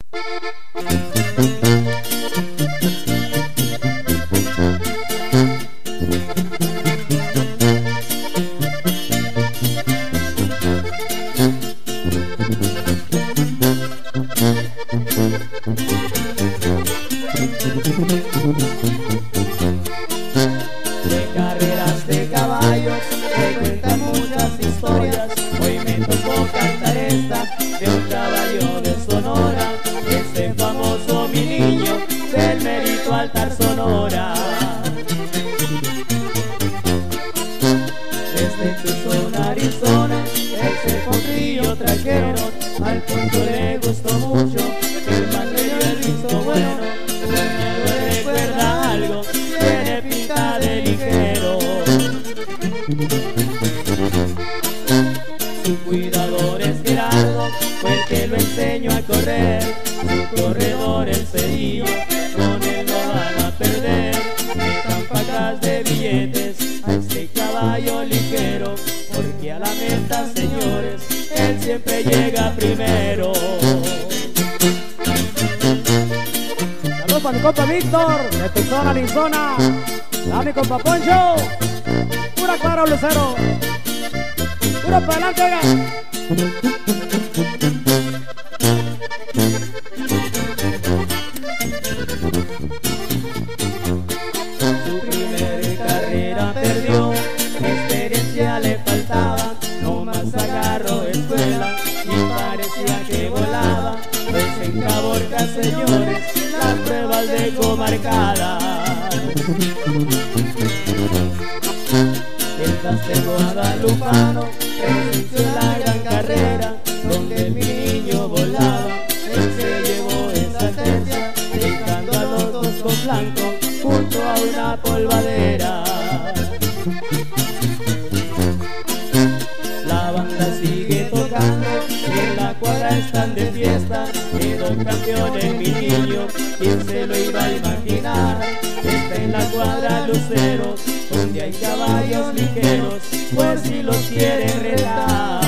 De carreras de caballos me cuentan muchas historias. Hoy me tocó cantar esta de un caballo de Sonora, este famoso mi niño del Mérito Altar Sonora. Desde Tucson, Arizona, ese potrillo trajeron, al punto le gustó mucho, el madreño el visto bueno. Me recuerda algo, tiene pinta de ligero. Su cuidador es Gerardo, fue el que lo enseñó a correr. Su corredor el Cedillo, con él no van a perder. Metan pacas de billetes a este caballo ligero, porque a la meta, señores, él siempre llega primero. Saludos para mi compa Víctor, de Tucson, Arizona. A mi compa Poncho, pura claro lucero. Puro para adelante, oiga. Su primera carrera perdió, experiencia le faltaba, no más agarró escuela y parecía que volaba, pues en Caborca, señores, las pruebas dejó marcadas. El pastel guadalupano presenció la gran carrera, donde mi niño volaba, él se llevó esa tercia, dejando a los dos con blanco junto a una polvadera. La banda sigue tocando y en la cuadra están de fiesta, quedó campeón en mi niño, ¿quién se lo iba a imaginar? Está en la cuadra Lucero, donde hay caballos ligeros, pues si los quieren retar.